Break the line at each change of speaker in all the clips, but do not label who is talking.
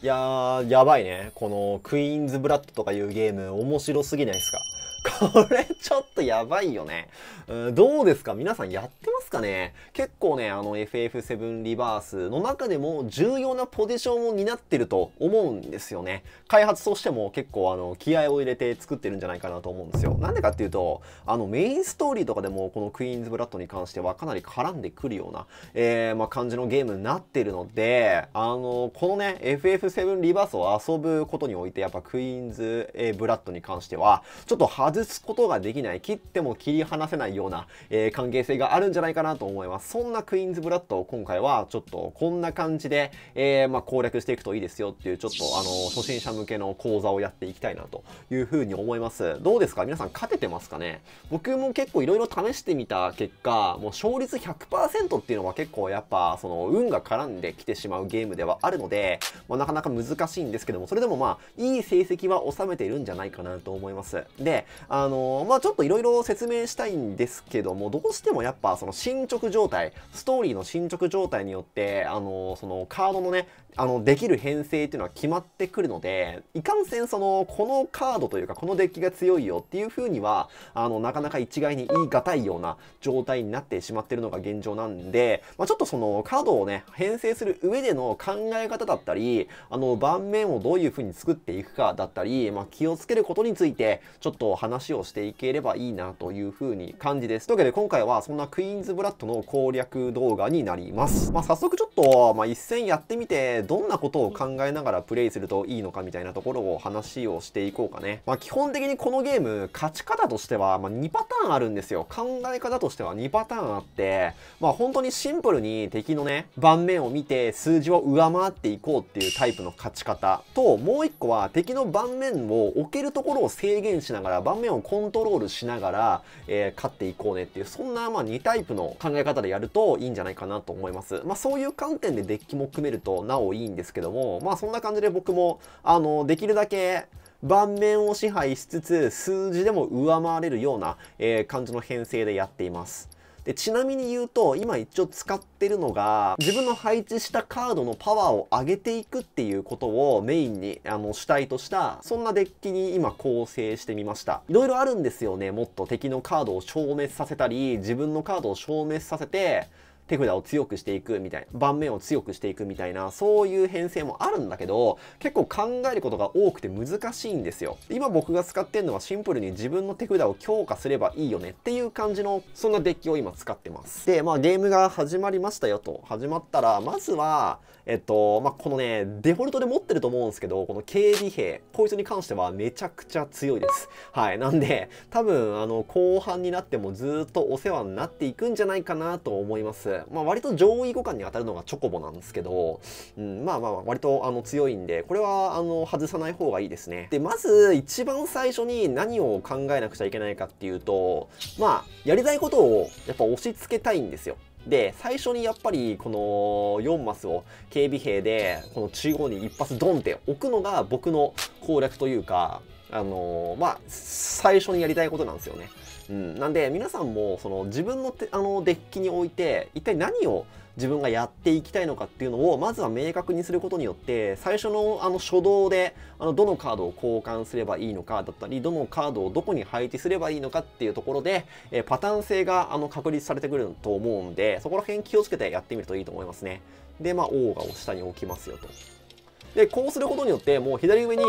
いやー、やばいね。このクイーンズブラッドとかいうゲーム面白すぎないですか？これちょっとやばいよね。どうですか皆さんやってますかね？結構ね、FF7 リバースの中でも重要なポジションを担ってると思うんですよね。開発としても結構気合を入れて作ってるんじゃないかなと思うんですよ。なんでかっていうと、メインストーリーとかでもこのクイーンズブラッドに関してはかなり絡んでくるような、感じのゲームになってるので、このね、FF7 リバースを遊ぶことにおいてやっぱクイーンズ、ブラッドに関しては、ちょっと外すことができない、切っても切り離せないような、関係性があるんじゃないかなと思います。そんなクイーンズブラッドを今回はちょっとこんな感じで、攻略していくといいですよっていうちょっと初心者向けの講座をやっていきたいなというふうに思います。どうですか皆さん勝ててますかね？僕も結構いろいろ試してみた結果、もう勝率 100% っていうのは結構やっぱその運が絡んできてしまうゲームではあるので、なかなか難しいんですけども、それでもいい成績は収めているんじゃないかなと思います。で、ちょっといろいろ説明したいんですけども、どうしてもやっぱその進捗状態、ストーリーの進捗状態によって、そのカードのね、できる編成っていうのは決まってくるので、いかんせんこのカードというか、このデッキが強いよっていう風には、なかなか一概に言い難いような状態になってしまってるのが現状なんで、ちょっとそのカードをね、編成する上での考え方だったり、盤面をどういう風に作っていくかだったり、気をつけることについて、ちょっと話をしていければいいなという風に感じです。というわけで今回はそんなクイーンズブラッドの攻略動画になります。早速ちょっと、一戦やってみて、どんなことを考えながらプレイするといいのかみたいなところを話をしていこうかね。基本的にこのゲーム、勝ち方としては、2パターンあるんですよ。考え方としては2パターンあって、本当にシンプルに敵のね、盤面を見て数字を上回っていこうっていうタイプの勝ち方と、もう一個は敵の盤面を置けるところを制限しながら、盤面をコントロールしながら、勝っていこうねっていう、そんな2タイプの考え方でやるといいんじゃないかなと思います。そういう観点でデッキも組めるとなおいいんですけども、そんな感じで僕も、できるだけ、盤面を支配しつつ、数字でも上回れるような、感じの編成でやっています。で、ちなみに言うと、今一応使ってるのが、自分の配置したカードのパワーを上げていくっていうことをメインに、主体とした、そんなデッキに今構成してみました。いろいろあるんですよね。もっと敵のカードを消滅させたり、自分のカードを消滅させて、手札を強くしていくみたいな、盤面を強くしていくみたいな、そういう編成もあるんだけど、結構考えることが多くて難しいんですよ。今僕が使ってるのはシンプルに自分の手札を強化すればいいよねっていう感じの、そんなデッキを今使ってます。で、ゲームが始まりましたよと。始まったら、まずは、このね、デフォルトで持ってると思うんですけど、この警備兵、こいつに関してはめちゃくちゃ強いです。はい。なんで、多分、後半になってもずっとお世話になっていくんじゃないかなと思います。割と上位互換に当たるのがチョコボなんですけど、割と強いんで、これは外さない方がいいですね。で、まず一番最初に何を考えなくちゃいけないかっていうと、やりたいことをやっぱ押し付けたいんですよ。で、最初にやっぱりこの4マスを警備兵でこの中央に一発ドンって置くのが僕の攻略というか、最初にやりたいことなんですよね。なんで皆さんもその自分のデッキにおいて一体何を自分がやっていきたいのかっていうのをまずは明確にすることによって最初の初動でどのカードを交換すればいいのかだったりどのカードをどこに配置すればいいのかっていうところでパターン性が確立されてくると思うんでそこら辺気をつけてやってみるといいと思いますね。でオーガを下に置きますよと。でこうすることによってもう左上に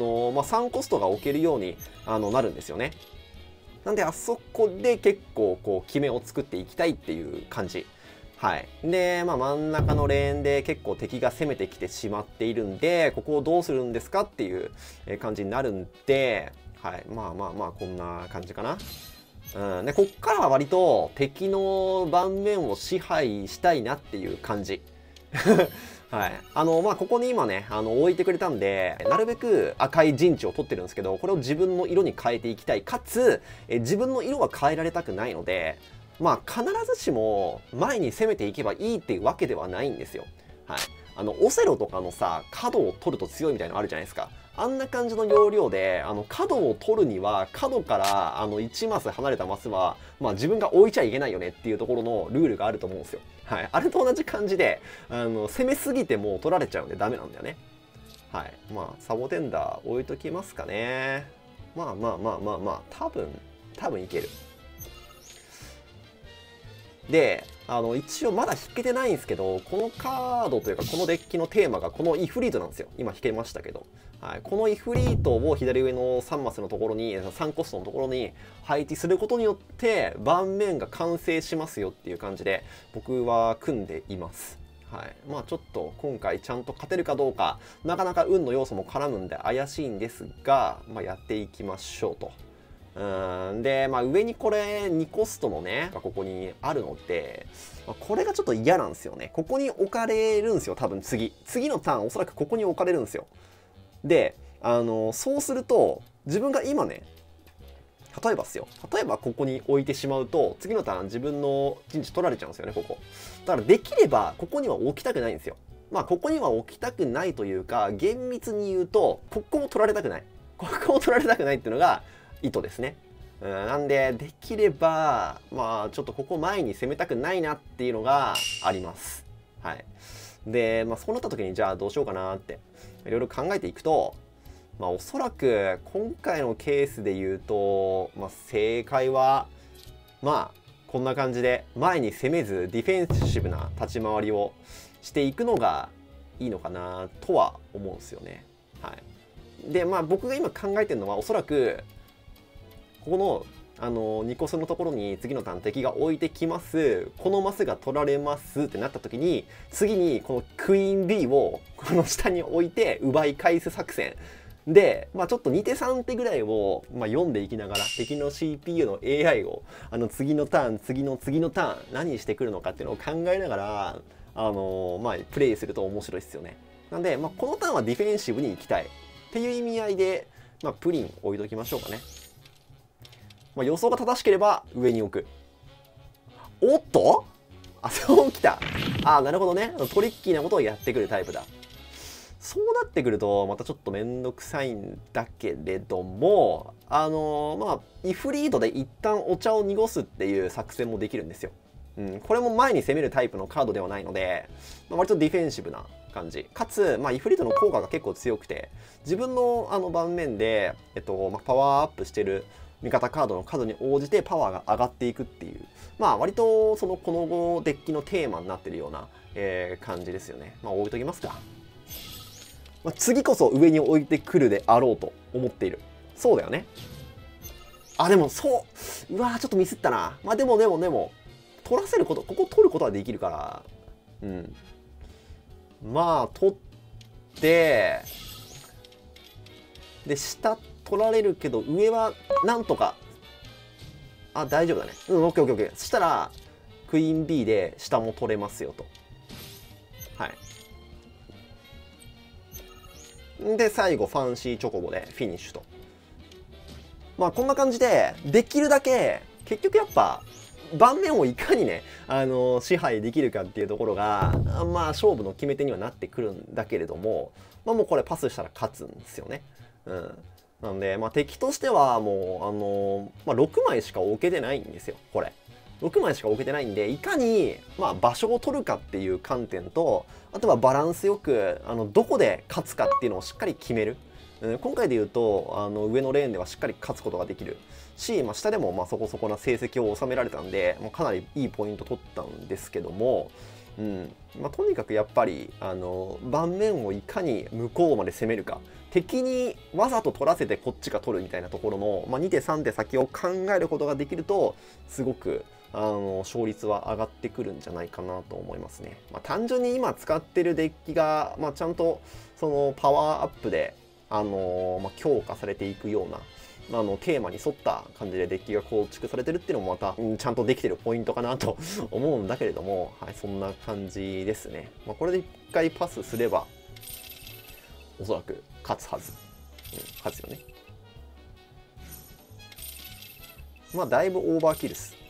3コストが置けるようになるんですよね。なんであそこで結構こう決めを作っていきたいっていう感じ。はい。で、真ん中のレーンで結構敵が攻めてきてしまっているんで、ここをどうするんですかっていう感じになるんで、はい。こんな感じかな。で、こっからは割と敵の盤面を支配したいなっていう感じ。はい。ここに今ね、置いてくれたんで、なるべく赤い陣地を取ってるんですけど、これを自分の色に変えていきたい。かつ、自分の色は変えられたくないので、必ずしも前に攻めていけばいいっていうわけではないんですよ。はい。オセロとかのさ、角を取ると強いみたいなのあるじゃないですか。あんな感じの要領で、角を取るには、角から1マス離れたマスは、自分が置いちゃいけないよねっていうところのルールがあると思うんですよ。はい。あれと同じ感じで、攻めすぎても取られちゃうんでダメなんだよね。 はい。まあ、サボテンダー置いときますかね。まあまあまあまあまあ、多分いける。で、一応まだ引けてないんですけど、このカードというか、このデッキのテーマがこのイフリートなんですよ。今引けましたけど。はい、このイフリートを左上の3マスのところに、3コストのところに配置することによって、盤面が完成しますよっていう感じで、僕は組んでいます。はい。まあちょっと今回ちゃんと勝てるかどうか、なかなか運の要素も絡むんで怪しいんですが、まあやっていきましょうと。で、まあ、上にこれ2コストのねがここにあるので、まあ、これがちょっと嫌なんですよね。ここに置かれるんですよ。多分次のターンおそらくここに置かれるんですよ。でそうすると自分が今ね、例えばここに置いてしまうと次のターン自分の陣地取られちゃうんですよね。ここだからできればここには置きたくないんですよ。まあここには置きたくないというか、厳密に言うとここも取られたくない、ここも取られたくないっていうのが意図ですね。なんでできればまあちょっとここ前に攻めたくないなっていうのがあります。はい。でまあそうなった時にじゃあどうしようかなっていろいろ考えていくと、まあおそらく今回のケースで言うと、まあ、正解はまあこんな感じで前に攻めずディフェンシブな立ち回りをしていくのがいいのかなとは思うんですよね。はい。でまあ僕が今考えてるのはおそらくここの2コスのところに次のターン敵が置いてきます。このマスが取られますってなった時に、次にこのクイーン B をこの下に置いて奪い返す作戦で、まあちょっと2手3手ぐらいを、まあ、読んでいきながら敵の CPU の AI を次のターン次の次のターン何してくるのかっていうのを考えながらまあプレイすると面白いですよね。なんで、まあ、このターンはディフェンシブに行きたいっていう意味合いで、まあ、プリン置いときましょうかね。まあ、予想が正しければ上に置く。おっとあ、そうきた。あ、なるほどね。トリッキーなことをやってくるタイプだ。そうなってくると、またちょっとめんどくさいんだけれども、まあ、イフリートで一旦お茶を濁すっていう作戦もできるんですよ。これも前に攻めるタイプのカードではないので、まあ、割とディフェンシブな感じ。かつ、まあ、イフリートの効果が結構強くて、自分の盤面で、まあ、パワーアップしてる味方カードの数に応じてパワーが上がっていくっていう、まあ割とこの後デッキのテーマになってるような、感じですよね。まあ置いときますか。まあ、次こそ上に置いてくるであろうと思っている。そうだよね。あ、でもうわーちょっとミスったな。まあでも取らせること、ここ取ることはできるから、まあ取ってで下取られるけど上はなんとか、あ、大丈夫だね。オッケーオッケーオッケー。そしたらクイーン B で下も取れますよと。はい。で最後ファンシーチョコボでフィニッシュと。まあこんな感じでできるだけ結局やっぱ盤面をいかにね、支配できるかっていうところがまあ勝負の決め手にはなってくるんだけれども、まあもうこれパスしたら勝つんですよね。なんで、まあ、敵としてはもう、まあ、6枚しか置けてないんですよ、これ。6枚しか置けてないんで、いかに、まあ、場所を取るかっていう観点と、あとはバランスよく、どこで勝つかっていうのをしっかり決める。今回で言うと、上のレーンではしっかり勝つことができるし、まあ、下でもまあそこそこな成績を収められたんで、まあ、かなりいいポイント取ったんですけども、まあ、とにかくやっぱり盤面をいかに向こうまで攻めるか、敵にわざと取らせてこっちが取るみたいなところの、まあ、2手3手先を考えることができるとすごく勝率は上がってくるんじゃないかなと思いますね。まあ、単純に今使ってるデッキが、まあ、ちゃんとそのパワーアップで、まあ、強化されていくようなテーマに沿った感じでデッキが構築されてるっていうのもまた、ちゃんとできてるポイントかなと思うんだけれども、はい、そんな感じですね。まあ、これで一回パスすればおそらく勝つはず。勝つよね。まあだいぶオーバーキルス。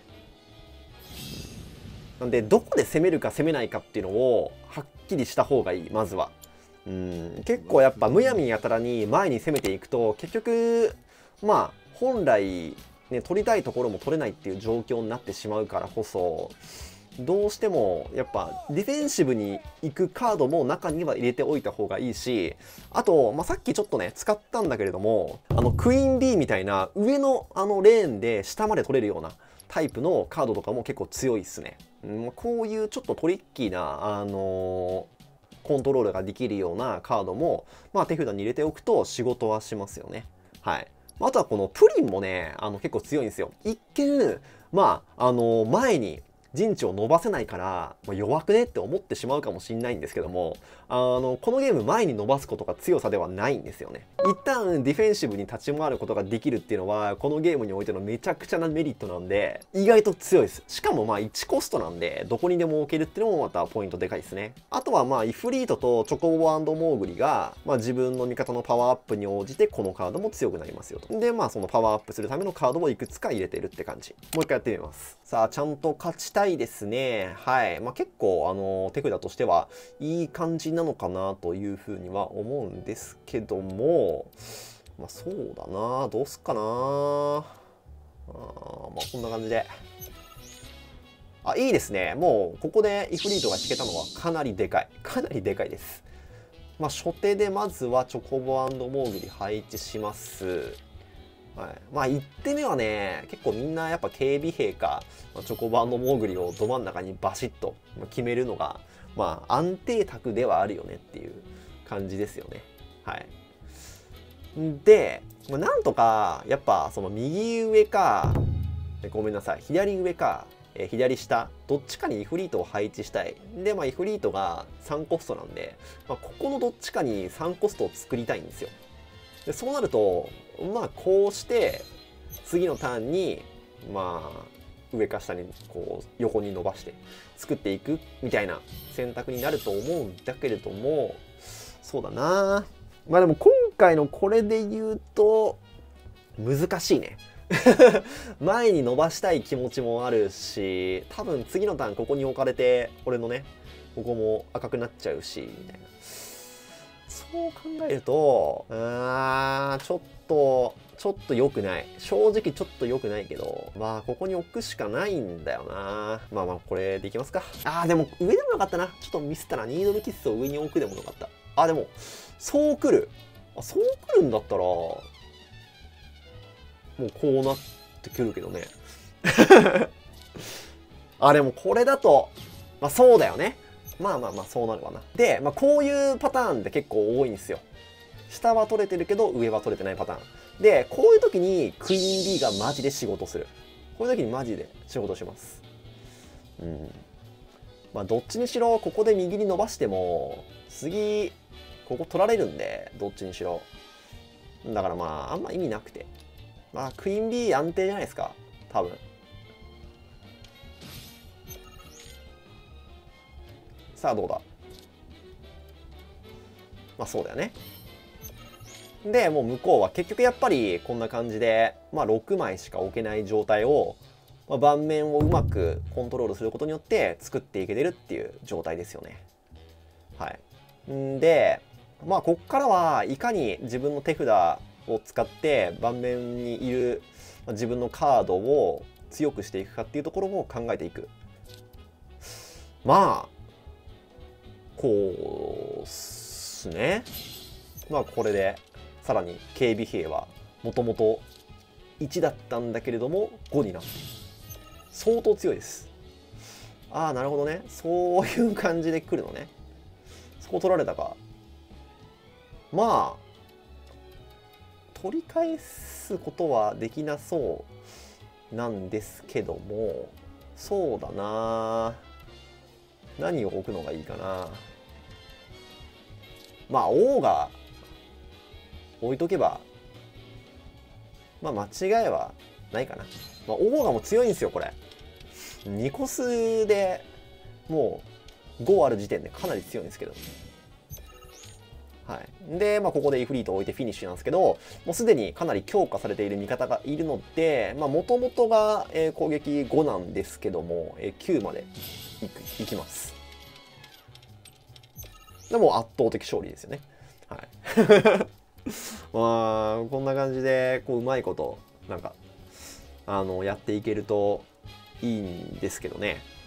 なんでどこで攻めるか攻めないかっていうのをはっきりした方がいい、まずは。結構やっぱむやみやたらに前に攻めていくと結局まあ本来ね取りたいところも取れないっていう状況になってしまうからこそ、 どうしてもやっぱディフェンシブに行くカードも中には入れておいた方がいいし、あと、さっきちょっとね使ったんだけれども、クイーン B みたいな上のレーンで下まで取れるようなタイプのカードとかも結構強いっすね。こういうちょっとトリッキーなコントロールができるようなカードも、手札に入れておくと仕事はしますよね。はい。あとはこのプリンもね、結構強いんですよ。一見、前に陣地を伸ばせないから、弱くねって思ってしまうかもしれないんですけども、このゲーム前に伸ばすことが強さではないんですよね。一旦ディフェンシブに立ち回ることができるっていうのは、このゲームにおいてのめちゃくちゃなメリットなんで、意外と強いです。しかも1コストなんで、どこにでも置けるっていうのもまたポイントでかいですね。あとはイフリートとチョコボモーグリが、自分の味方のパワーアップに応じてこのカードも強くなりますよと。で、そのパワーアップするためのカードをいくつか入れてるって感じ。もう一回やってみます。さあ、ちゃんと勝ちたいですね。はい。結構、手札としてはいい感じなのかなというふうには思うんですけども、そうだな。どうすっかな。こんな感じで。いいですね。もう、ここでイフリートが引けたのはかなりでかい。かなりでかいです。初手でまずはチョコボモーグリ配置します。はい。1手目はね、結構みんなやっぱ警備兵か、チョコボモーグリをど真ん中にバシッと決めるのが、安定卓ではあるよねっていう感じですよね。はい。で、なんとか、やっぱその右上か、ごめんなさい、左上か、左下、どっちかにイフリートを配置したい。で、イフリートが3コストなんで、ここのどっちかに3コストを作りたいんですよ。で、そうなると、こうして、次のターンに、上か下に、こう、横に伸ばして、作っていく、みたいな選択になると思うんだけれども、そうだな。でも今回のこれで言うと、難しいね。前に伸ばしたい気持ちもあるし、多分次のターンここに置かれて、俺のね、ここも赤くなっちゃうし、みたいな。そう考えると、ちょっと良くない。正直ちょっと良くないけど、ここに置くしかないんだよな。これでいきますか。でも上でもよかったな。ちょっとミスったな。ニードルキッスを上に置くでもよかった。でも、そう来る。そう来るんだったら、もうこうなってくるけどね。でもこれだと、そうだよね。そうなるわな。で、こういうパターンって結構多いんですよ。下は取れてるけど、上は取れてないパターン。で、こういう時にクイーン B がマジで仕事する。こういう時にマジで仕事します。どっちにしろ、ここで右に伸ばしても、次、ここ取られるんで、どっちにしろ。だからあんま意味なくて。クイーン B 安定じゃないですか。多分。さあ、どうだ。そうだよね。で、もう向こうは結局やっぱりこんな感じで、6枚しか置けない状態を、盤面をうまくコントロールすることによって作っていけてるっていう状態ですよね。はい。んで、こっからはいかに自分の手札を使って盤面にいる自分のカードを強くしていくかっていうところを考えていく。こうっすね。これでさらに警備兵はもともと1だったんだけれども5になって相当強いです。なるほどね。そういう感じで来るのね。そこ取られたか。取り返すことはできなそうなんですけども、そうだな。何を置くのがいいかな。王が置いとけば、間違いはないかな。王がもう強いんですよ、これ。2コスでもう5ある時点でかなり強いんですけど。はい。で、ここでイフリートを置いてフィニッシュなんですけど、もうすでにかなり強化されている味方がいるので、もともとが攻撃5なんですけども、9までいきます。でも圧倒的勝利ですよね。はい。こんな感じで、うまいこと、やっていけるといいんですけどね。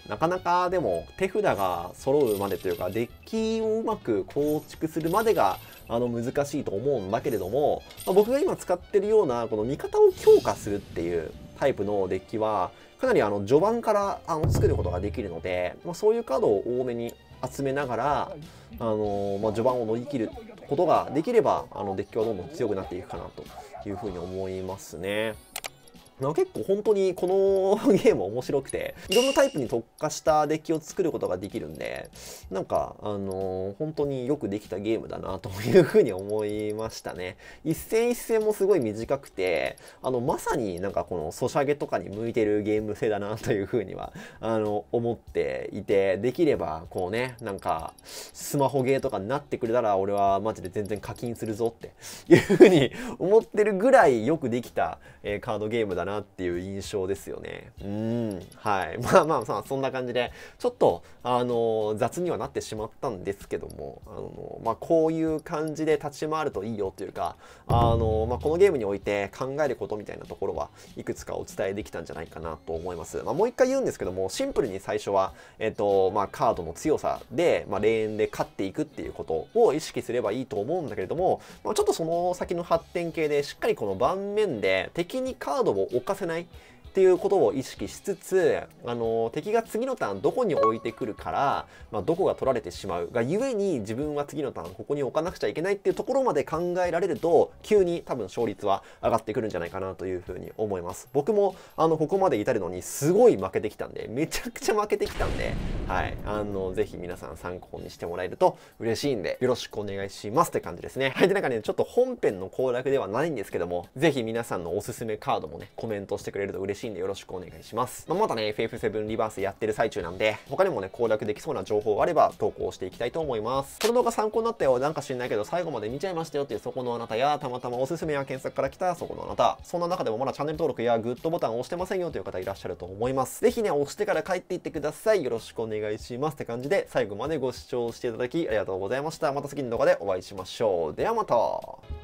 なかなかでも手札が揃うまでというか、デッキをうまく構築するまでが難しいと思うんだけれども、僕が今使ってるようなこの味方を強化するっていうタイプのデッキはかなり序盤から作ることができるので、そういうカードを多めに集めながら序盤を乗り切ることができればデッキはどんどん強くなっていくかなというふうに思いますね。結構本当にこのゲーム面白くて、いろんなタイプに特化したデッキを作ることができるんで、なんか、本当によくできたゲームだなというふうに思いましたね。一戦一戦もすごい短くて、まさになんかこのソシャゲとかに向いてるゲーム性だなというふうには、思っていて、できればこうね、なんか、スマホゲーとかになってくれたら、俺はマジで全然課金するぞっていうふうに思ってるぐらいよくできた、カードゲームだなっていう印象ですよね。はい。まあ、そんな感じで、ちょっと、雑にはなってしまったんですけども、こういう感じで立ち回るといいよというか、このゲームにおいて考えることみたいなところはいくつかお伝えできたんじゃないかなと思います。もう一回言うんですけども、シンプルに最初は、カードの強さで、レーンで勝っていくっていうことを意識すればいいと思うんだけれども、ちょっとその先の発展系でしっかりこの盤面で敵にカードを置かせないっていうことを意識しつつ、敵が次のターンどこに置いてくるから、どこが取られてしまうがゆえに自分は次のターンここに置かなくちゃいけないっていうところまで考えられると、急に多分勝率は上がってくるんじゃないかなというふうに思います。僕もここまで至るのにすごい負けてきたんで、めちゃくちゃ負けてきたんで、はい、ぜひ皆さん参考にしてもらえると嬉しいんで、よろしくお願いしますって感じですね。はい、でなんかね、ちょっと本編の攻略ではないんですけども、ぜひ皆さんのおすすめカードもね、コメントしてくれると嬉しいんでよろしくお願いします。まだね、FF7 リバースやってる最中なんで、他にもね、攻略できそうな情報があれば投稿していきたいと思います。この動画参考になったよ、なんか知んないけど最後まで見ちゃいましたよっていうそこのあなたや、たまたまおすすめや検索から来たそこのあなた、そんな中でもまだチャンネル登録やグッドボタンを押してませんよという方いらっしゃると思います。ぜひね、押してから帰っていってください。よろしくお願いしますって感じで、最後までご視聴していただきありがとうございました。また次の動画でお会いしましょう。ではまた。